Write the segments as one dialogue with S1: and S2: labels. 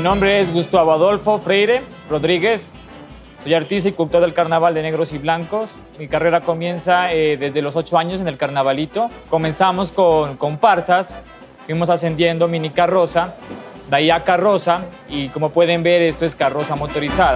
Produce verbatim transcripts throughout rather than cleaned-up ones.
S1: nombre es Gustavo Adolfo Freire Rodríguez. Soy artista y cultor del carnaval de negros y blancos. Mi carrera comienza eh, desde los ocho años en el carnavalito. Comenzamos con comparsas, fuimos ascendiendo mini carroza, de ahí a carroza, y como pueden ver, esto es carroza motorizada.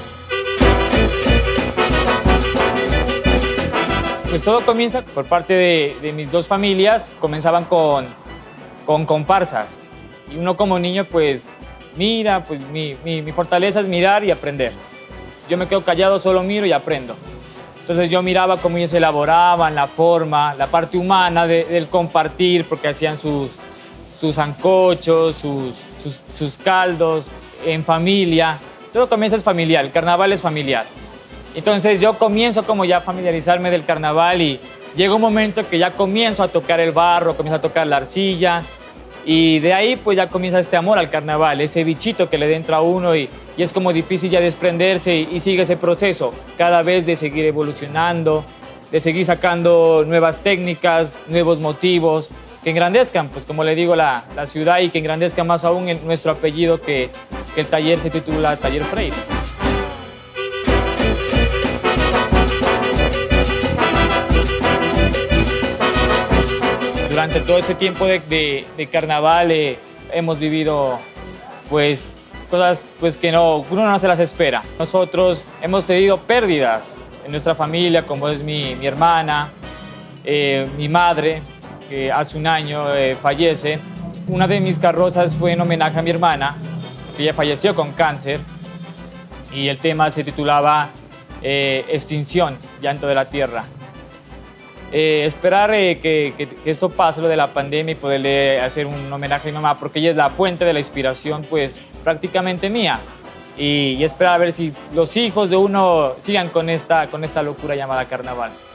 S1: Pues todo comienza por parte de, de mis dos familias, comenzaban con, con comparsas. Y uno como niño, pues, mira, pues mi, mi, mi fortaleza es mirar y aprender. Yo me quedo callado, solo miro y aprendo. Entonces yo miraba cómo ellos elaboraban la forma, la parte humana de, del compartir, porque hacían sus, sus sancochos, sus, sus, sus caldos en familia. Todo comienza es familiar, el carnaval es familiar. Entonces yo comienzo como ya a familiarizarme del carnaval y llega un momento que ya comienzo a tocar el barro, comienzo a tocar la arcilla, y de ahí pues ya comienza este amor al carnaval, ese bichito que le entra a uno y, y es como difícil ya desprenderse y, y sigue ese proceso cada vez de seguir evolucionando, de seguir sacando nuevas técnicas, nuevos motivos, que engrandezcan, pues como le digo, la, la ciudad y que engrandezca más aún en nuestro apellido, que, que el taller se titula Taller Freire. Durante todo este tiempo de, de, de carnaval eh, hemos vivido pues, cosas pues, que no, uno no se las espera. Nosotros hemos tenido pérdidas en nuestra familia, como es mi, mi hermana, eh, mi madre, que hace un año eh, fallece. Una de mis carrozas fue en homenaje a mi hermana, que ella falleció con cáncer, y el tema se titulaba eh, Extinción, Llanto de la Tierra. Eh, esperar eh, que, que, que esto pase, lo de la pandemia, y poderle hacer un homenaje a mi mamá, porque ella es la fuente de la inspiración, pues prácticamente mía. Y, y esperar a ver si los hijos de uno sigan con esta, con esta locura llamada carnaval.